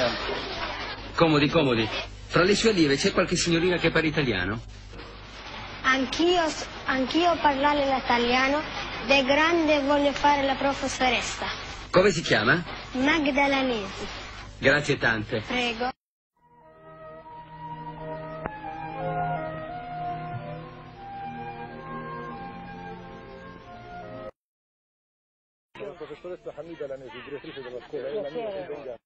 Andrea. Comodi, comodi. Fra le sue allieve c'è qualche signorina che parla italiano? Anch'io parlare l'italiano, de grande voglio fare la professoressa. Come si chiama? Magdalanesi. Grazie tante. Prego. La professoressa Hamida Lanesi, direttrice della scuola